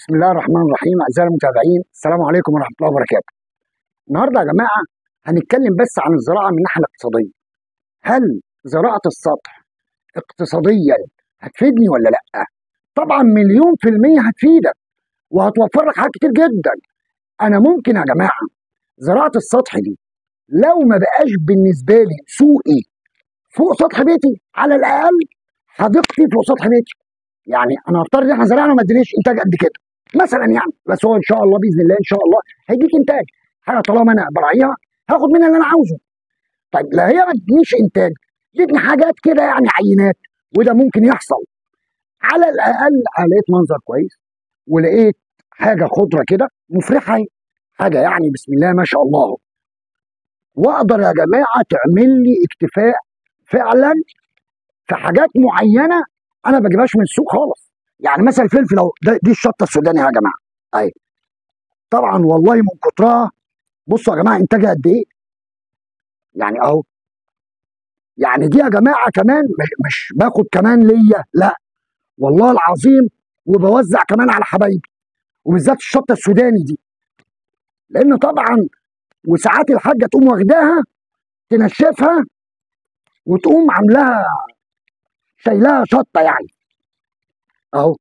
بسم الله الرحمن الرحيم. اعزائي المتابعين، السلام عليكم ورحمه الله وبركاته. النهارده يا جماعه هنتكلم بس عن الزراعه من الناحيه الاقتصاديه. هل زراعه السطح اقتصاديا هتفيدني ولا لا؟ طبعا مليون في الميه هتفيدك وهتوفر لك حاجات كتير جدا. انا ممكن يا جماعه زراعه السطح دي لو ما بقاش بالنسبه لي سوقي فوق سطح بيتي، على الاقل حديقتي فوق سطح بيتي. يعني انا هفترض ان احنا زرعنا وما ادينيش انتاج قد كده مثلا، يعني بس هو ان شاء الله باذن الله ان شاء الله هيديك انتاج. حاجه طالما انا براعيها هاخد منها اللي انا عاوزه. طيب لا هي ما تدينيش انتاج، تديني حاجات كده يعني عينات، وده ممكن يحصل. على الاقل لقيت منظر كويس ولقيت حاجه خضره كده مفرحه، حاجه يعني بسم الله ما شاء الله، واقدر يا جماعه تعمل لي اكتفاء فعلا في حاجات معينه انا ما بجيبهاش من السوق خالص. يعني مثلا الفلفل اهو، دي الشطه السوداني يا جماعه اهي. طبعا والله من كترها بصوا يا جماعه انتاجها قد ايه. يعني اهو، يعني دي يا جماعه كمان مش باخد كمان ليا، لا والله العظيم، وبوزع كمان على حبايبي، وبالذات الشطه السوداني دي، لان طبعا وساعات الحاجه تقوم واخداها تنشفها وتقوم عاملاها شايلاها شطه يعني. اهو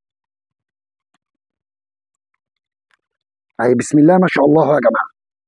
اهي بسم الله ما شاء الله يا جماعه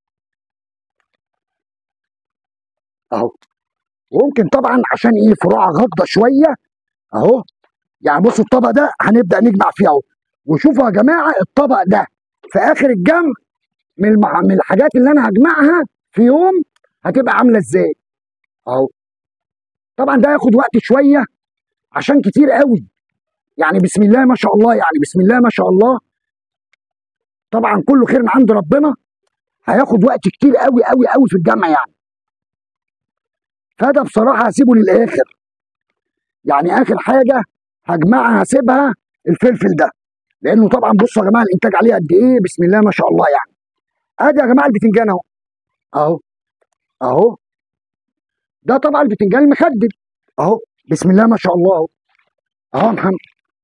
اهو. وممكن طبعا عشان ايه فروعها غضه شويه اهو. يعني بصوا الطبق ده هنبدا نجمع فيه اهو، وشوفوا يا جماعه الطبق ده في اخر الجمع من الحاجات اللي انا هجمعها في يوم هتبقى عامله ازاي اهو. طبعا ده هياخد وقت شويه عشان كتير قوي، يعني بسم الله ما شاء الله، يعني بسم الله ما شاء الله. طبعا كله خير من عند ربنا، هياخد وقت كتير قوي قوي قوي في الجمع يعني. فده بصراحه هسيبه للاخر، يعني اخر حاجه هجمعها هسيبها الفلفل ده، لانه طبعا بصوا يا جماعه الانتاج عليه قد ايه بسم الله ما شاء الله يعني. ادي يا جماعه البتنجان اهو اهو اهو. ده طبعا البتنجان المخدد اهو بسم الله ما شاء الله اهو. اهو يا محمد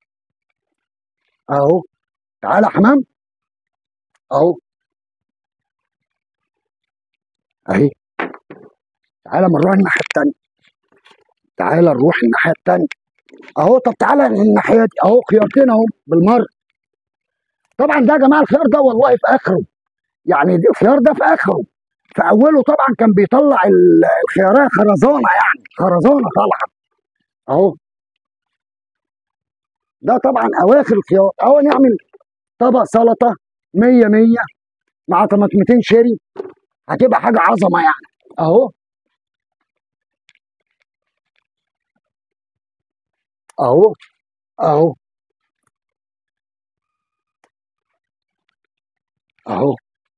اهو، تعالى يا حمام اهو اهي. تعالى ما نروح الناحيه الثانيه، تعالى نروح الناحيه الثانيه اهو. طب تعالى الناحيه دي اهو، خيارتين اهو بالمره. طبعا ده يا جماعه الخيار ده والله في اخره، يعني الخيار ده في اخره. في اوله طبعا كان بيطلع الخياريه خرزانه، يعني خرزانه طالعه اهو. ده طبعا اواخر الخيار اهو. نعمل طبق سلطه 100 100 مع طماطمتين شيري، هتبقى حاجه عظمه يعني اهو اهو اهو اهو.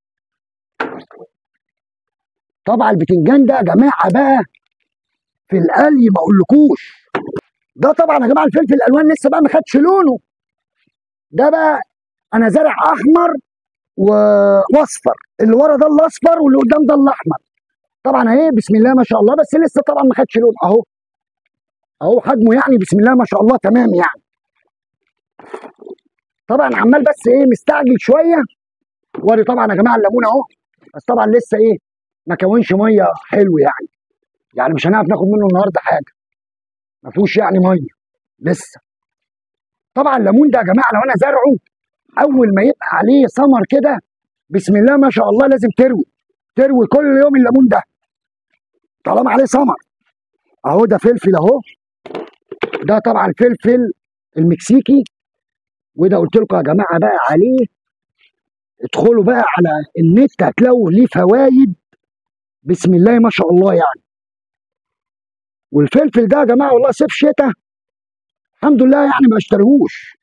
طبعا البتنجان ده يا جماعه بقى في القلي ما اقولكوش. ده طبعا يا جماعه الفلفل الالوان لسه بقى ما خدش لونه. ده بقى انا زارع احمر واصفر، اللي ورا ده الاصفر واللي قدام ده الاحمر. طبعا اهي بسم الله ما شاء الله، بس لسه طبعا ما خدش لون اهو. اهو حجمه يعني بسم الله ما شاء الله تمام يعني. طبعا عمال بس ايه مستعجل شويه. وادي طبعا يا جماعه الليمون اهو، بس طبعا لسه ايه ما كونش ميه حلو يعني. يعني مش هنعرف ناخد منه النهارده حاجه، ما فيهوش يعني ميه لسه. طبعا الليمون ده يا جماعه لو انا زرعه اول ما يبقى عليه ثمر كده بسم الله ما شاء الله لازم تروي، تروي كل يوم الليمون ده طالما عليه ثمر اهو. ده فلفل اهو، ده طبعا فلفل المكسيكي. وده قلت لكم يا جماعه بقى عليه ادخلوا بقى على النت هتلاقوا ليه فوائد بسم الله ما شاء الله يعني. والفلفل ده يا جماعه والله صيف شتاء الحمد لله يعني ما اشتريهوش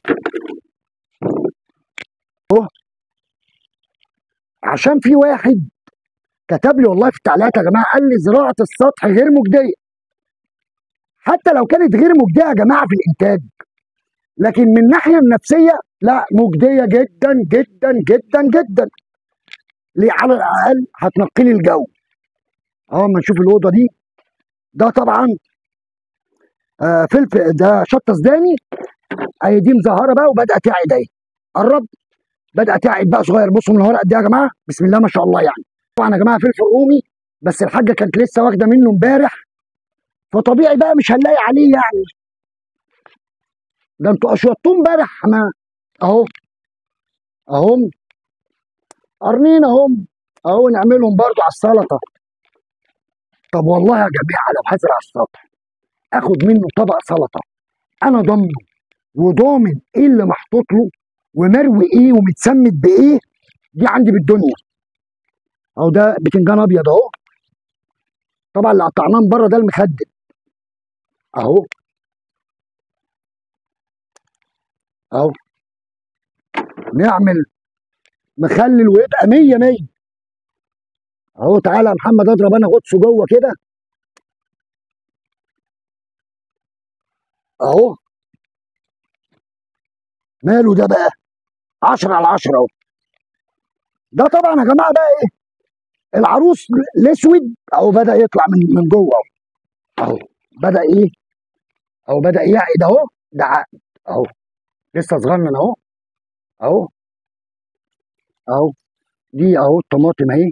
اهو. عشان في واحد كتب لي والله في التعليقات يا جماعه، قال لي زراعه السطح غير مجديه. حتى لو كانت غير مجديه يا جماعه في الانتاج، لكن من الناحيه النفسيه لا مجديه جدا جدا جدا جدا. ليه؟ على الاقل هتنقي لي الجو اهو. اما نشوف الاوضه دي، ده طبعا فلفل، ده شطه سوداني اهي، دي مزهره بقى وبدات تعد اهي، قرب بدأ تعب بقى صغير. بصوا من ورا قد ايه يا جماعه، بسم الله ما شاء الله يعني. طبعا يا جماعه فلفل رومي، بس الحاجه كانت لسه واخده منه امبارح، فطبيعي بقى مش هنلاقي عليه يعني. ده انتوا اشوطتوه امبارح ما. اهو اهم، قرنين اهم، اهو نعملهم برضو على السلطه. طب والله يا جماعه لو هزرع السطح اخد منه طبق سلطه، انا ضامنه وضامن ايه اللي محطوط له ومروي ايه ومتسمد بايه، دي عندي بالدنيا. اهو ده بتنجان ابيض اهو، طبعا اللي قطعناه من بره ده المخدل اهو. اهو نعمل مخلل ويبقى 100 100 اهو. تعالى يا محمد اضرب انا غطسه جوه كده اهو. ماله ده بقى 10 على 10 اهو. ده طبعا يا جماعه بقى ايه، العروس الاسود اهو بدا يطلع من جوه اهو. اهو بدا ايه، اهو بدا يعقد اهو، ده عقد اهو، لسه صغنن اهو. اهو اهو، دي اهو الطماطم اهي.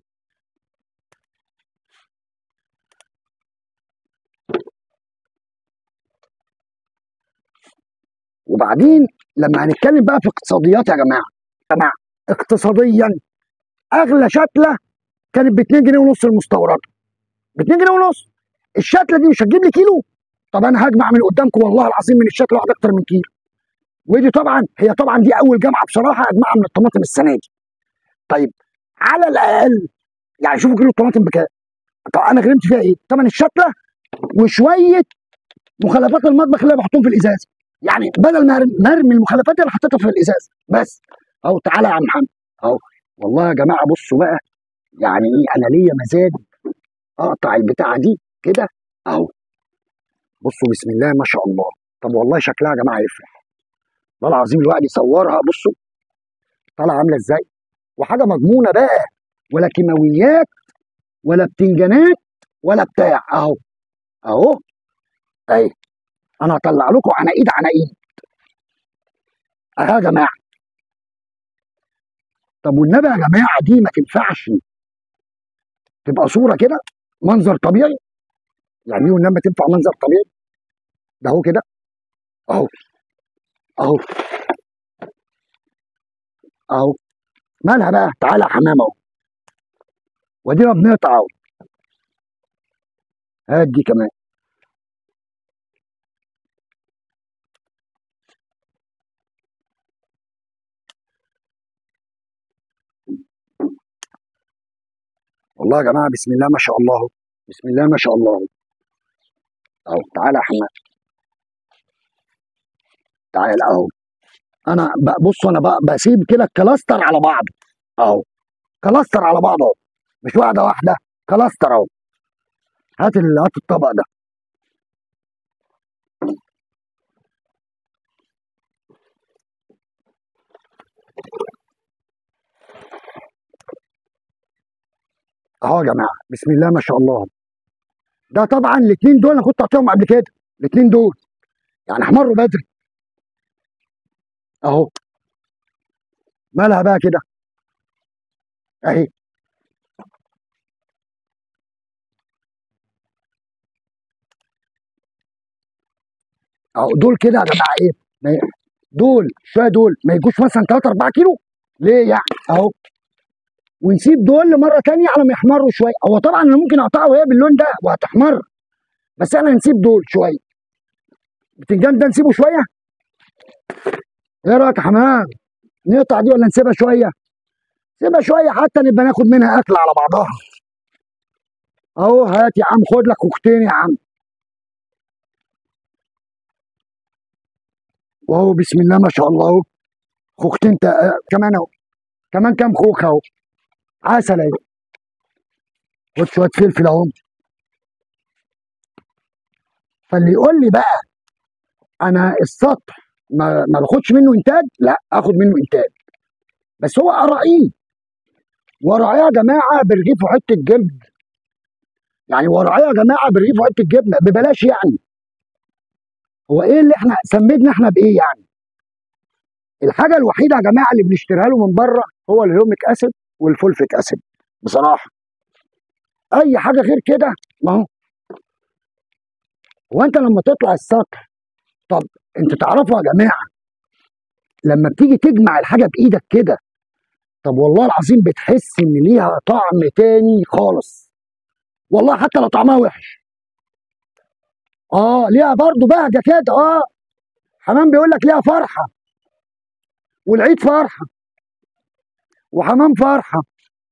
وبعدين لما هنتكلم بقى في اقتصاديات يا جماعه، جماعه اقتصاديا اغلى شتله كانت ب 2 جنيه ونص المستورده، ب 2 جنيه ونص. الشتله دي مش هتجيب لي كيلو. طب انا هجمع من قدامكم والله العظيم من الشتله واحده اكتر من كيلو. ودي طبعا هي طبعا دي اول جامعه بصراحه اجمعها من الطماطم السنه دي. طيب على الاقل يعني شوفوا كيلو الطماطم بكام. طب انا غرمت فيها ايه؟ ثمن الشتله وشويه مخلفات المطبخ اللي بحطهم في الازاز. يعني بدل ما ارمي المخلفات اللي حطيتها في الازاز بس. اهو تعالى يا عم محمد اهو. والله يا جماعه بصوا بقى، يعني ايه انا ليا مزاج اقطع البتاعه دي كده اهو. بصوا بسم الله ما شاء الله. طب والله شكلها يا جماعه يفرح والله العظيم. الواحد يصورها بصوا طالعه عامله ازاي، وحاجه مضمونه بقى، ولا كيماويات ولا بتنجانات ولا بتاع اهو. اهو اهي، انا هطلع لكم عناقيد عناقيد اهي يا جماعه. طب والنبي يا جماعه دي ما تنفعش تبقى صوره كده منظر طبيعي؟ يعني ايه والنبي تنفع منظر طبيعي؟ ده اهو كده اهو. اهو اهو، مالها بقى؟ تعالى يا حمام اهو، وادينا بنقطع اهو. هات دي كمان. والله يا جماعه بسم الله ما شاء الله، بسم الله ما شاء الله. اهو تعالى يا حمام، تعالى اهو. انا بص انا بقى بسيب كده الكلاستر على بعضه اهو، كلاستر على بعضه اهو، مش واحده واحده، كلاستر اهو. هات الطبق ده. اهو يا جماعه بسم الله ما شاء الله. ده طبعا الاثنين دول انا كنت قاطعهم قبل كده، الاثنين دول يعني احمروا بدري اهو. مالها بقى كده اهي. اهو دول كده يا جماعه ايه، دول شويه دول ما يجوش مثلا 3 4 كيلو ليه يعني اهو. ونسيب دول لمره ثانيه على ما يحمروا شويه. هو طبعا انا ممكن اقطعها وهي باللون ده وهتحمر، بس انا نسيب دول شويه. البتنجان ده نسيبه شويه. ايه رايك يا حمام؟ نقطع دي ولا نسيبها شويه؟ سيبها شويه حتى نبقى ناخد منها اكل على بعضها. اهو هات يا عم، خد لك كوكتين يا عم. واهو بسم الله ما شاء الله اهو. خوختين كمان اهو، كمان كام خوخ اهو. عسل اهو. خد شويه فلفل اهو. فاللي يقول لي بقى انا السطح ما باخدش منه انتاج، لا اخد منه انتاج، بس هو اراعيه. وراعيه يا جماعه برغيف وحته جبن، يعني وراعيه يا جماعه برغيف وحته جبنه ببلاش يعني. هو ايه اللي احنا سميتنا احنا بايه يعني؟ الحاجه الوحيده يا جماعه اللي بنشتريها له من بره هو الهيوميك اسيد والفولفيك اسيد بصراحه. اي حاجه غير كده ما هو انت لما تطلع السطح. طب انتوا تعرفوا يا جماعه لما بتيجي تجمع الحاجه بايدك كده، طب والله العظيم بتحس ان ليها طعم تاني خالص، والله حتى لو طعمها وحش. ليها برضه بهجه كده. حمام بيقول لك ليها فرحه، والعيد فرحه، وحمام فرحه.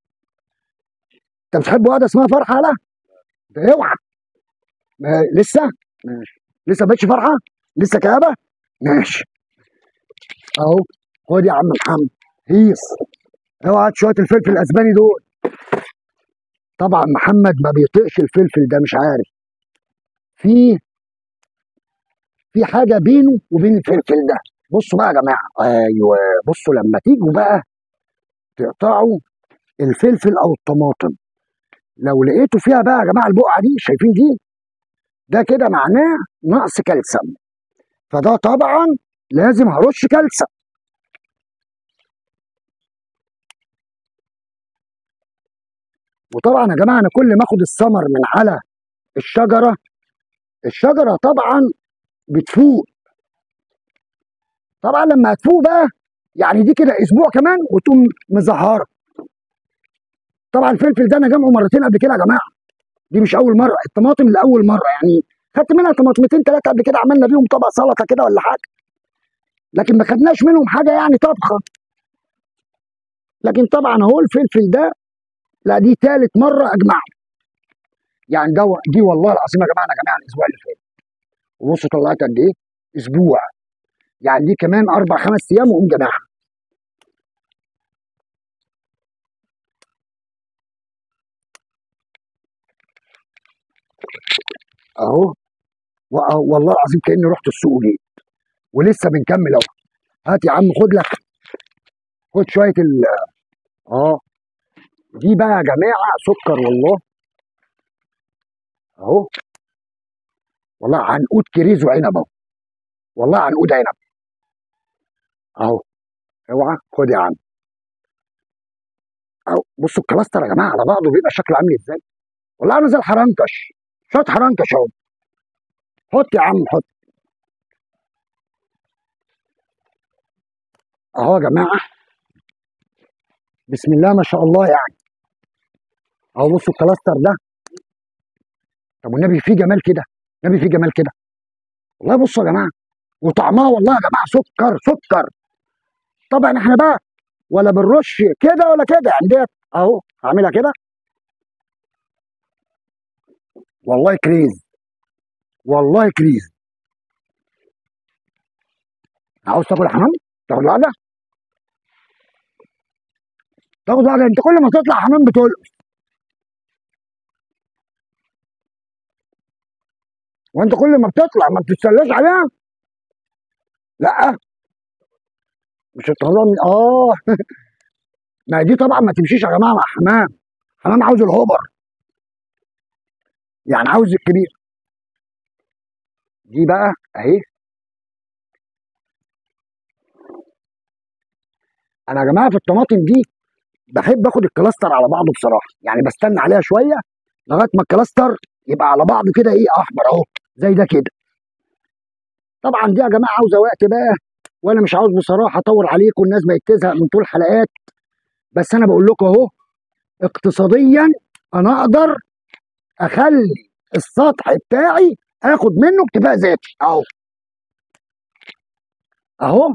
انت بتحب واحده اسمها فرحه؟ لا ده اوعى. لسه ماشي، لسه بقتش فرحه، لسه كآبه. ماشي اهو، خد يا عم محمد هيص. اوعى هات شويه الفلفل الاسباني دول. طبعا محمد ما بيطيقش الفلفل ده، مش عارف في في حاجه بينه وبين الفلفل ده. بصوا بقى يا جماعه، ايوه بصوا لما تيجوا بقى تقطعوا الفلفل او الطماطم، لو لقيتوا فيها بقى يا جماعه البقعه دي، شايفين دي؟ ده كده معناه نقص كالسيوم، فده طبعا لازم هرش كالسيوم. وطبعا يا جماعه انا كل ما اخد الثمر من على الشجره، الشجره طبعا بتفوق. طبعا لما هتفوق بقى يعني دي كده اسبوع كمان وتقوم مزهره. طبعا الفلفل ده انا جامعه مرتين قبل كده يا جماعه، دي مش اول مره. الطماطم لاول مره يعني، خدت منها طماطمتين ثلاثه قبل كده، عملنا بيهم طبق سلطه كده ولا حاجه، لكن ما خدناش منهم حاجه يعني طبخه. لكن طبعا اهو الفلفل ده، لا دي ثالث مره اجمعه. يعني ده دي والله العظيم يا جماعه انا جماعه الاسبوع اللي فات، وبصوا طلعت قد ايه؟ اسبوع. يعني دي كمان اربع خمس ايام واقوم جماعه. اهو والله العظيم كاني رحت السوق وجيت، ولسه بنكمل اهو. هات يا عم خد لك، خد شويه اه دي بقى يا جماعه سكر والله. اهو والله عنقود كريز وعنب اهو، والله عنقود عنب اهو. اوعى خد يا عم اهو. بصوا الكلاستر يا جماعه على بعضه بيبقى شكله عامل ازاي، والله عامل زي الحرنكش، شويه حرنكش اهو. حط يا عم حط اهو يا جماعه، بسم الله ما شاء الله يعني. اهو بصوا الكلاستر ده، طب والنبي فيه جمال كده، النبي فيه جمال كده والله. بصوا يا جماعه، وطعمها والله يا جماعه سكر سكر. طبعا احنا بقى ولا بنرش كده ولا كده يعني، ديت اهو هعملها كده. والله كريز، والله كريز. عاوز تاكل حمام؟ تاخد واحده، تاخد واحده. انت كل ما تطلع حمام بتقول، وانت كل ما بتطلع ما بتتسلاش عليها. لا مش الطهران ما دي طبعا ما تمشيش يا جماعه مع حمام. حمام عاوز الهوبر، يعني عاوز الكبير. دي بقى اهي. انا يا جماعه في الطماطم دي بحب اخد الكلاستر على بعضه بصراحه، يعني بستنى عليها شويه لغايه ما الكلاستر يبقى على بعضه كده ايه، احمر اهو زي ده كده. طبعا دي يا جماعه عاوزه وقت بقى، وانا مش عاوز بصراحه اطول عليكم، الناس بقت تزهق من طول الحلقات. بس انا بقول لكم اهو، اقتصاديا انا اقدر اخلي السطح بتاعي اخد منه اكتفاء ذاتي اهو. اهو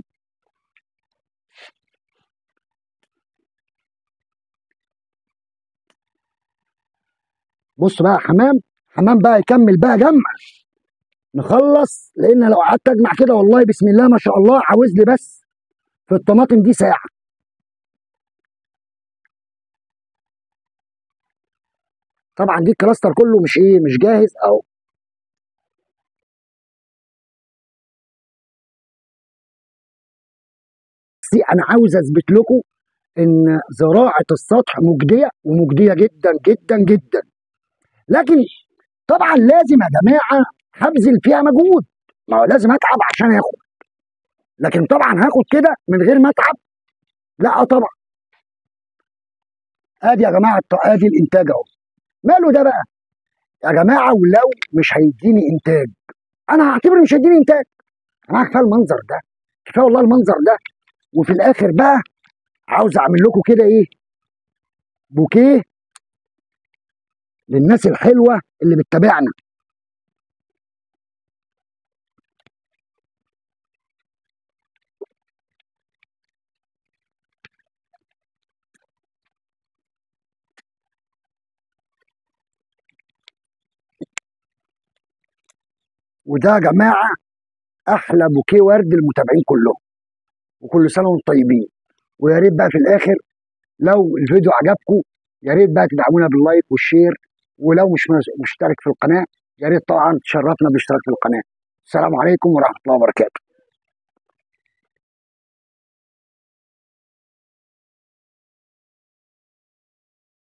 بص بقى حمام، حمام بقى يكمل بقى جمع، نخلص. لان لو قعدت اجمع كده والله بسم الله ما شاء الله عاوز لي بس في الطماطم دي ساعه. طبعا دي الكلاستر كله مش ايه، مش جاهز اهو. بس انا عاوز اثبت لكم ان زراعه السطح مجديه، ومجديه جدا جدا جدا. لكن طبعا لازم يا جماعه هبذل فيها مجهود، ما هو لازم اتعب عشان اخد. لكن طبعا هاخد كده من غير ما اتعب؟ لا طبعا. ادي يا جماعه ادي الانتاج اهو. ماله ده بقى يا جماعه؟ ولو مش هيديني انتاج انا هعتبر مش هيديني انتاج. انا كفايه المنظر ده، كفايه والله المنظر ده. وفي الاخر بقى عاوز اعمل لكم كده ايه، بوكيه للناس الحلوه اللي بتتابعنا. وده يا جماعه احلى بوكيه ورد للمتابعين كلهم، وكل سنه وانتم طيبين. ويا ريت بقى في الاخر لو الفيديو عجبكم يا ريت بقى تدعمونا باللايك والشير، ولو مش مشترك في القناه يا ريت طبعا تشرفنا بالاشتراك في القناه. السلام عليكم ورحمه الله وبركاته.